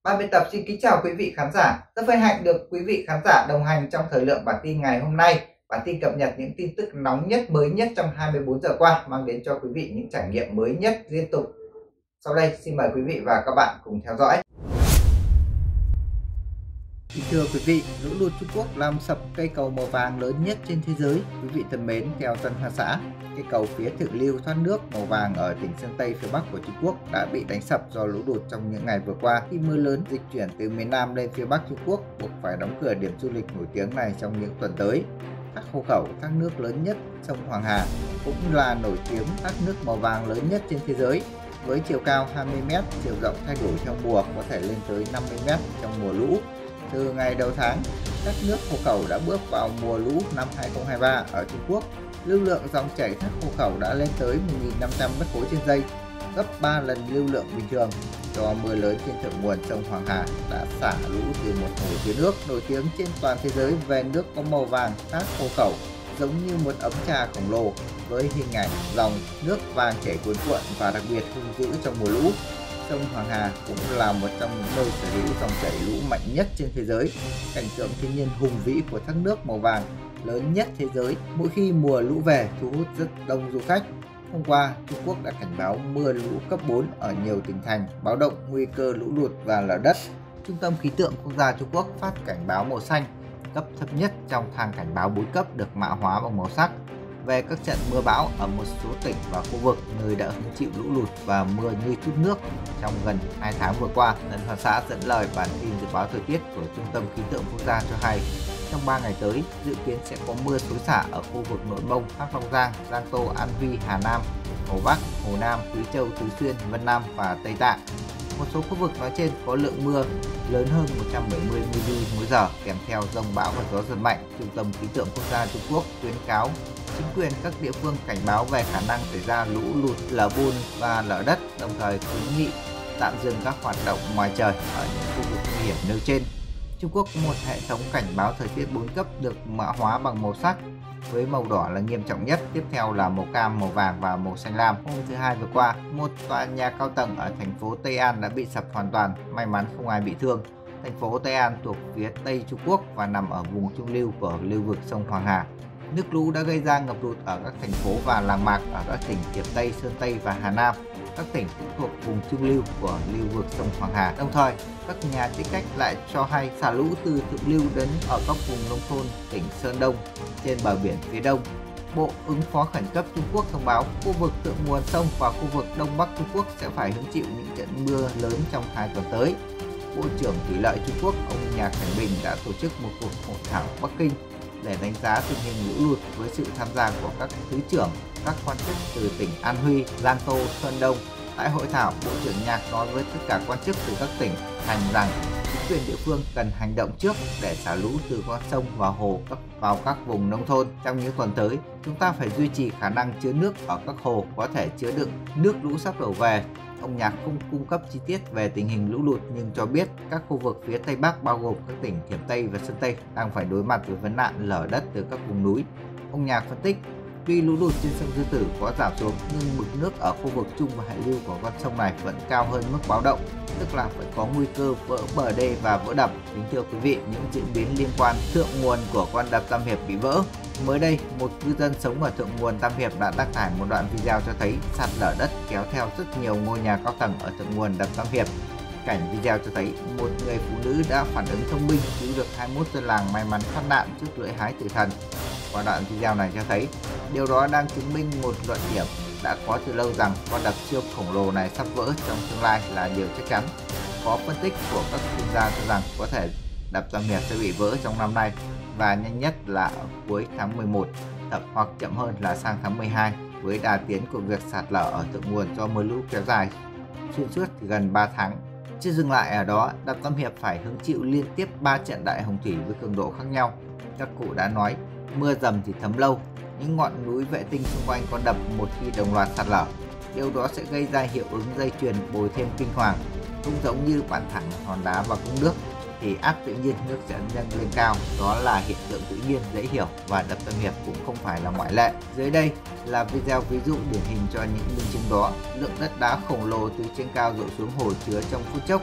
Ban biên tập xin kính chào quý vị khán giả. Rất vinh hạnh được quý vị khán giả đồng hành trong thời lượng bản tin ngày hôm nay. Bản tin cập nhật những tin tức nóng nhất, mới nhất trong 24 giờ qua, mang đến cho quý vị những trải nghiệm mới nhất liên tục. Sau đây xin mời quý vị và các bạn cùng theo dõi. Thưa quý vị, lũ lụt Trung Quốc làm sập cây cầu màu vàng lớn nhất trên thế giới. Quý vị thân mến, theo Tân Hoa Xã, cây cầu phía thượng lưu thoát nước màu vàng ở tỉnh Sơn Tây phía Bắc của Trung Quốc đã bị đánh sập do lũ lụt trong những ngày vừa qua khi mưa lớn dịch chuyển từ miền Nam lên phía Bắc Trung Quốc, buộc phải đóng cửa điểm du lịch nổi tiếng này trong những tuần tới. Thác Khô Khẩu, thác nước lớn nhất sông Hoàng Hà, cũng là nổi tiếng thác nước màu vàng lớn nhất trên thế giới. Với chiều cao 20m, chiều rộng thay đổi theo mùa có thể lên tới 50m trong mùa lũ. Từ ngày đầu tháng, thác nước Khô Khẩu đã bước vào mùa lũ năm 2023 ở Trung Quốc. Lưu lượng dòng chảy thác Khô Khẩu đã lên tới 1.500 m3 trên giây, gấp 3 lần lưu lượng bình thường. Do mưa lớn trên thượng nguồn sông Hoàng Hà đã xả lũ từ một hồ chứa nước nổi tiếng trên toàn thế giới về nước có màu vàng. Thác Khô Khẩu giống như một ấm trà khổng lồ với hình ảnh dòng nước vàng chảy cuồn cuộn và đặc biệt hung dữ trong mùa lũ. Sông Hoàng Hà cũng là một trong những nơi sở hữu dòng chảy lũ mạnh nhất trên thế giới. Cảnh tượng thiên nhiên hùng vĩ của thác nước màu vàng lớn nhất thế giới mỗi khi mùa lũ về thu hút rất đông du khách. Hôm qua, Trung Quốc đã cảnh báo mưa lũ cấp 4 ở nhiều tỉnh thành, báo động nguy cơ lũ lụt và lở đất. Trung tâm Khí tượng Quốc gia Trung Quốc phát cảnh báo màu xanh, cấp thấp nhất trong thang cảnh báo 4 cấp được mã hóa bằng màu sắc, về các trận mưa bão ở một số tỉnh và khu vực nơi đã hứng chịu lũ lụt và mưa như chút nước trong gần 2 tháng vừa qua. Tân Hoa Xã dẫn lời bản tin dự báo thời tiết của Trung tâm Khí tượng Quốc gia cho hay, trong 3 ngày tới dự kiến sẽ có mưa xối xả ở khu vực Nội Mông, Hắc Long Giang, Giang Tô, An Huy, Hà Nam, Hồ Bắc, Hồ Nam, Quý Châu, Tứ Xuyên, Vân Nam và Tây Tạng. Một số khu vực nói trên có lượng mưa lớn hơn 170 mm mỗi giờ kèm theo dông bão và gió giật mạnh. Trung tâm Khí tượng Quốc gia Trung Quốc khuyến cáo chính quyền các địa phương cảnh báo về khả năng xảy ra lũ lụt, lở bùn và lở đất, đồng thời khuyến nghị tạm dừng các hoạt động ngoài trời ở những khu vực nguy hiểm nêu trên. Trung Quốc có một hệ thống cảnh báo thời tiết 4 cấp được mã hóa bằng màu sắc, với màu đỏ là nghiêm trọng nhất, tiếp theo là màu cam, màu vàng và màu xanh lam. Hôm thứ Hai vừa qua, một tòa nhà cao tầng ở thành phố Tây An đã bị sập hoàn toàn, may mắn không ai bị thương. Thành phố Tây An thuộc phía Tây Trung Quốc và nằm ở vùng trung lưu của lưu vực sông Hoàng Hà. Nước lũ đã gây ra ngập lụt ở các thành phố và làng mạc ở các tỉnh Thiểm Tây, Sơn Tây và Hà Nam. Các tỉnh cũng thuộc vùng trung lưu của lưu vực sông Hoàng Hà. Đồng thời, các nhà chức trách lại cho hay xả lũ từ thượng lưu đến ở các vùng nông thôn tỉnh Sơn Đông trên bờ biển phía đông. Bộ ứng phó khẩn cấp Trung Quốc thông báo khu vực thượng nguồn sông và khu vực Đông Bắc Trung Quốc sẽ phải hứng chịu những trận mưa lớn trong 2 tuần tới. Bộ trưởng Thủy lợi Trung Quốc ông Nhạc Khánh Bình đã tổ chức một cuộc hội thảo Bắc Kinh để đánh giá tình hình lũ lụt với sự tham gia của các thứ trưởng, các quan chức từ tỉnh An Huy, Giang Tô, Sơn Đông. Tại hội thảo, Bộ trưởng Nhạc nói với tất cả quan chức từ các tỉnh thành rằng chính quyền địa phương cần hành động trước để xả lũ từ con sông và hồ vào các vùng nông thôn. Trong những tuần tới, chúng ta phải duy trì khả năng chứa nước ở các hồ có thể chứa đựng nước lũ sắp đổ về. Ông Nhạc không cung cấp chi tiết về tình hình lũ lụt nhưng cho biết các khu vực phía Tây Bắc bao gồm các tỉnh Thiểm Tây và Sơn Tây đang phải đối mặt với vấn nạn lở đất từ các vùng núi. Ông Nhạc phân tích, tuy lũ lụt trên sông Sư Tử có giảm xuống nhưng mực nước ở khu vực trung và hạ lưu của con sông này vẫn cao hơn mức báo động, tức là phải có nguy cơ vỡ bờ đê và vỡ đập. Kính thưa quý vị, những diễn biến liên quan thượng nguồn của con đập Tam Hiệp bị vỡ. Mới đây, một cư dân sống ở thượng nguồn Tam Hiệp đã đăng tải một đoạn video cho thấy sạt lở đất kéo theo rất nhiều ngôi nhà cao tầng ở thượng nguồn đập Tam Hiệp. Cảnh video cho thấy một người phụ nữ đã phản ứng thông minh cứu được 21 dân làng may mắn thoát nạn trước lưỡi hái tử thần. Qua đoạn video này cho thấy điều đó đang chứng minh một luận điểm đã có từ lâu rằng con đập siêu khổng lồ này sắp vỡ trong tương lai là điều chắc chắn. Có phân tích của các chuyên gia cho rằng có thể đập Tam Hiệp sẽ bị vỡ trong năm nay và nhanh nhất là ở cuối tháng 11, hoặc chậm hơn là sang tháng 12, với đà tiến của việc sạt lở ở thượng nguồn do mưa lũ kéo dài xuyên suốt gần 3 tháng. Chưa dừng lại ở đó, đập Tam Hiệp phải hứng chịu liên tiếp 3 trận đại hồng thủy với cường độ khác nhau. Các cụ đã nói, mưa dầm thì thấm lâu, những ngọn núi vệ tinh xung quanh con đập một khi đồng loạt sạt lở, điều đó sẽ gây ra hiệu ứng dây chuyền bồi thêm kinh hoàng. Cũng giống như bạn thẳng hòn đá vào vũng nước thì áp tự nhiên nước sẽ dâng lên cao, đó là hiện tượng tự nhiên dễ hiểu và đập Tam Hiệp cũng không phải là ngoại lệ. Dưới đây là video ví dụ điển hình cho những minh chứng đó. Lượng đất đá khổng lồ từ trên cao đổ xuống hồ chứa trong phút chốc,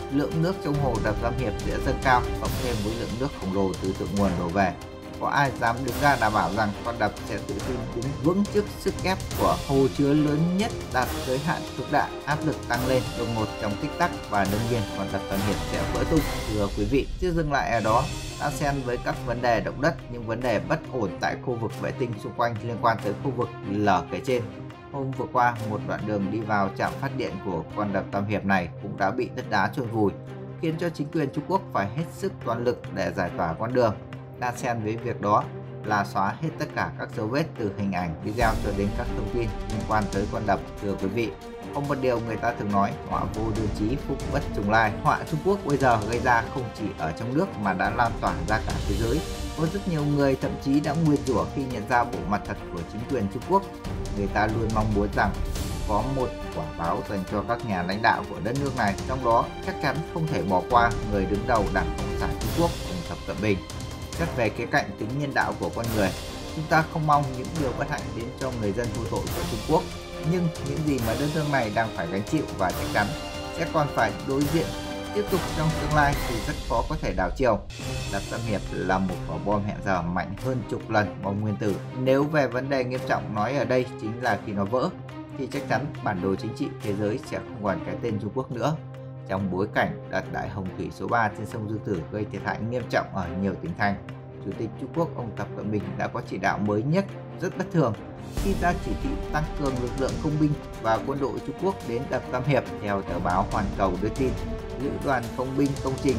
lượng nước trong hồ đập Tam Hiệp sẽ dâng cao, cộng thêm với lượng nước khổng lồ từ thượng nguồn đổ về. Có ai dám đứng ra đảm bảo rằng con đập sẽ tự tin đứng vững trước sức ép của hồ chứa lớn nhất đạt giới hạn cực đại, áp lực tăng lên đột ngột trong tích tắc và đương nhiên con đập Tam Hiệp sẽ vỡ tung. Thưa quý vị, chưa dừng lại ở đó, đã xen với các vấn đề động đất, những vấn đề bất ổn tại khu vực vệ tinh xung quanh liên quan tới khu vực lở kể trên. Hôm vừa qua, một đoạn đường đi vào trạm phát điện của con đập Tam Hiệp này cũng đã bị đất đá chôn vùi, khiến cho chính quyền Trung Quốc phải hết sức toàn lực để giải tỏa con đường. Đan xen với việc đó là xóa hết tất cả các dấu vết từ hình ảnh, video cho đến các thông tin liên quan tới con đập. Thưa quý vị, có một điều người ta thường nói, họa vô đơn chí, phúc bất trùng lai. Họa Trung Quốc bây giờ gây ra không chỉ ở trong nước mà đã lan tỏa ra cả thế giới. Có rất nhiều người thậm chí đã nguyền rủa khi nhận ra bộ mặt thật của chính quyền Trung Quốc. Người ta luôn mong muốn rằng có một quả báo dành cho các nhà lãnh đạo của đất nước này, trong đó chắc chắn không thể bỏ qua người đứng đầu Đảng Cộng sản Trung Quốc, ông Tập Cận Bình. Xét về khía cạnh tính nhân đạo của con người, chúng ta không mong những điều bất hạnh đến cho người dân vô tội của Trung Quốc, nhưng những gì mà đất nước này đang phải gánh chịu và chắc chắn sẽ còn phải đối diện tiếp tục trong tương lai thì rất khó có thể đảo chiều. Đập Tam Hiệp là một quả bom hẹn giờ mạnh hơn chục lần bom nguyên tử. Nếu về vấn đề nghiêm trọng nói ở đây chính là khi nó vỡ thì chắc chắn bản đồ chính trị thế giới sẽ không còn cái tên Trung Quốc nữa. Trong bối cảnh đợt đại hồng thủy số 3 trên sông Dương Tử gây thiệt hại nghiêm trọng ở nhiều tỉnh thành, Chủ tịch Trung Quốc ông Tập Cận Bình đã có chỉ đạo mới nhất rất bất thường khi ra chỉ thị tăng cường lực lượng công binh và quân đội Trung Quốc đến đập Tam Hiệp. Theo tờ báo Hoàn Cầu đưa tin, lữ đoàn công binh công trình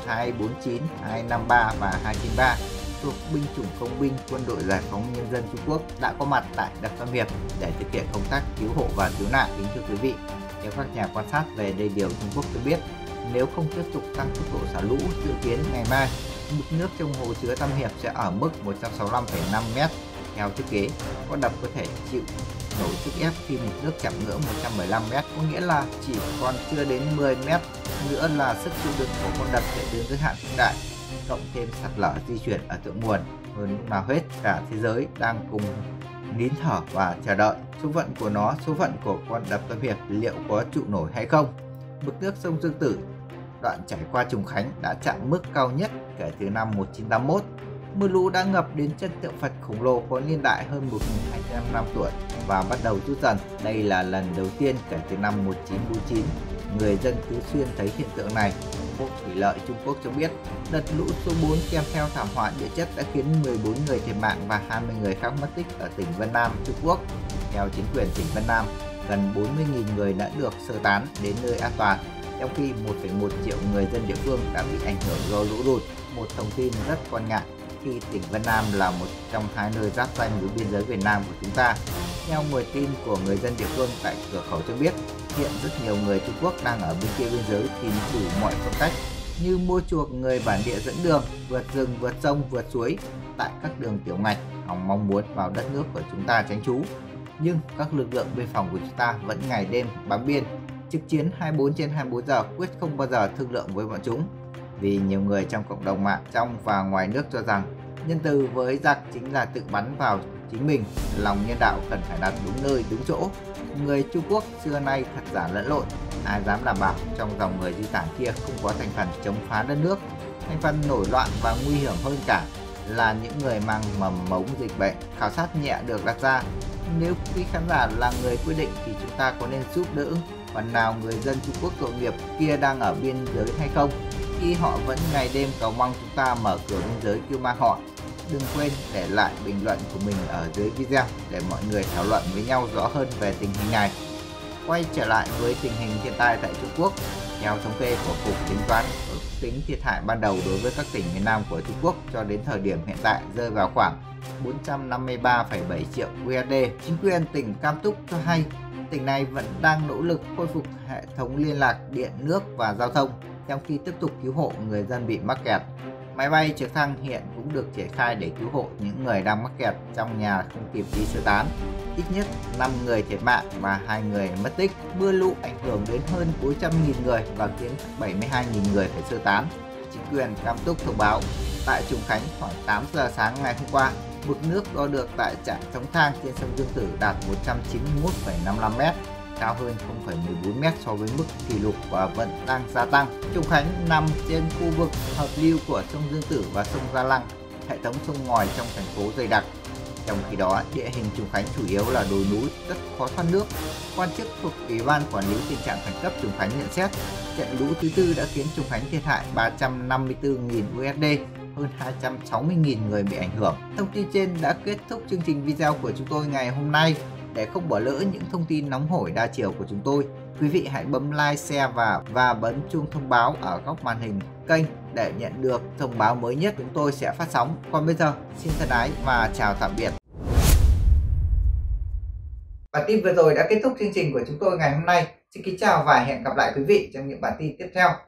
249, 253 và 293 thuộc binh chủng công binh Quân đội Giải phóng Nhân dân Trung Quốc đã có mặt tại đập Tam Hiệp để thực hiện công tác cứu hộ và cứu nạn. Kính thưa quý vị, theo các nhà quan sát về đê điều Trung Quốc cho biết, nếu không tiếp tục tăng tốc độ xả lũ, dự kiến ngày mai mực nước trong hồ chứa Tam Hiệp sẽ ở mức 165,5 m. Theo thiết kế, con đập có thể chịu nổi sức ép khi mực nước chạm ngưỡng 115 m, có nghĩa là chỉ còn chưa đến 10 m nữa là sức chịu đựng của con đập sẽ đến giới hạn cực đại, cộng thêm sạt lở di chuyển ở thượng nguồn. Hơn lúc nào hết, cả thế giới đang cùng nín thở và chờ đợi số phận của con đập Tam Hiệp liệu có trụ nổi hay không. Mực nước sông Dương Tử đoạn chảy qua Trùng Khánh đã chạm mức cao nhất kể từ năm 1981. Mưa lũ đã ngập đến chân tượng Phật khổng lồ có niên đại hơn 1.200 năm tuổi và bắt đầu rút dần. Đây là lần đầu tiên kể từ năm 1949 người dân Tứ Xuyên thấy hiện tượng này. Bộ Thủy lợi Trung Quốc cho biết đợt lũ số 4 kèm theo thảm họa địa chất đã khiến 14 người thiệt mạng và 20 người khác mất tích ở tỉnh Vân Nam, Trung Quốc. Theo chính quyền tỉnh Vân Nam, gần 40.000 người đã được sơ tán đến nơi an toàn, trong khi 1,1 triệu người dân địa phương đã bị ảnh hưởng do lũ lụt. Một thông tin rất quan ngại khi tỉnh Vân Nam là một trong hai nơi giáp ranh với biên giới Việt Nam của chúng ta. Theo nguồn tin của người dân địa phương tại cửa khẩu cho biết, hiện rất nhiều người Trung Quốc đang ở bên kia biên giới tìm đủ mọi phương cách như mua chuộc người bản địa dẫn đường, vượt rừng, vượt sông, vượt suối tại các đường tiểu ngạch, hòng mong muốn vào đất nước của chúng ta tránh trú. Nhưng các lực lượng biên phòng của chúng ta vẫn ngày đêm bám biên, trực chiến 24/24 giờ, quyết không bao giờ thương lượng với bọn chúng. Vì nhiều người trong cộng đồng mạng trong và ngoài nước cho rằng nhân từ với giặc chính là tự bắn vào chính mình, lòng nhân đạo cần phải đặt đúng nơi đúng chỗ. Người Trung Quốc xưa nay thật giả lẫn lộn, ai dám đảm bảo trong dòng người di tản kia không có thành phần chống phá đất nước. Thành phần nổi loạn và nguy hiểm hơn cả là những người mang mầm mống dịch bệnh. Khảo sát nhẹ được đặt ra, nếu quý khán giả là người quyết định thì chúng ta có nên giúp đỡ phần nào người dân Trung Quốc tội nghiệp kia đang ở biên giới hay không, khi họ vẫn ngày đêm cầu mong chúng ta mở cửa biên giới kêu mang họ. Đừng quên để lại bình luận của mình ở dưới video để mọi người thảo luận với nhau rõ hơn về tình hình này. Quay trở lại với tình hình thiên tai tại Trung Quốc, theo thống kê của Cục Tính toán, ước tính thiệt hại ban đầu đối với các tỉnh miền Nam của Trung Quốc cho đến thời điểm hiện tại rơi vào khoảng 453,7 triệu USD. Chính quyền tỉnh Cam Túc cho hay tỉnh này vẫn đang nỗ lực khôi phục hệ thống liên lạc, điện, nước và giao thông, trong khi tiếp tục cứu hộ người dân bị mắc kẹt. Máy bay trực thăng hiện cũng được triển khai để cứu hộ những người đang mắc kẹt trong nhà không kịp đi sơ tán. Ít nhất 5 người thiệt mạng và 2 người mất tích. Mưa lũ ảnh hưởng đến hơn 400.000 người và khiến 72.000 người phải sơ tán. Chính quyền Cam Túc thông báo tại Trùng Khánh khoảng 8 giờ sáng ngày hôm qua, mực nước đo được tại trạm chống thang trên sông Dương Tử đạt 191,55 m. cao hơn 0,14 m so với mức kỷ lục và vẫn đang gia tăng. Trùng Khánh nằm trên khu vực hợp lưu của sông Dương Tử và sông Gia Lăng, hệ thống sông ngòi trong thành phố dày đặc. Trong khi đó, địa hình Trùng Khánh chủ yếu là đồi núi, rất khó thoát nước. Quan chức thuộc Ủy ban Quản lý tình trạng khẩn cấp Trùng Khánh nhận xét, trận lũ thứ tư đã khiến Trùng Khánh thiệt hại 354.000 USD, hơn 260.000 người bị ảnh hưởng. Thông tin trên đã kết thúc chương trình video của chúng tôi ngày hôm nay. Để không bỏ lỡ những thông tin nóng hổi đa chiều của chúng tôi, quý vị hãy bấm like, share và bấm chuông thông báo ở góc màn hình kênh để nhận được thông báo mới nhất chúng tôi sẽ phát sóng. Còn bây giờ, xin thân ái và chào tạm biệt. Bản tin vừa rồi đã kết thúc chương trình của chúng tôi ngày hôm nay. Xin kính chào và hẹn gặp lại quý vị trong những bản tin tiếp theo.